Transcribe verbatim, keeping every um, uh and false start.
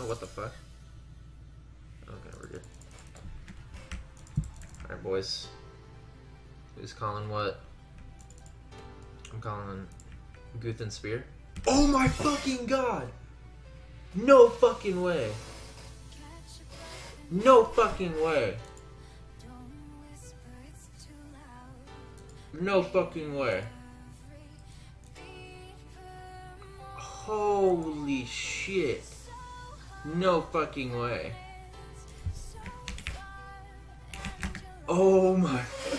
Oh, what the fuck? Okay, we're good. Alright, boys. Who's calling what? I'm calling Guthan Spear. Oh my fucking god! No fucking way! No fucking way! No fucking way! Holy shit! No fucking way! Oh my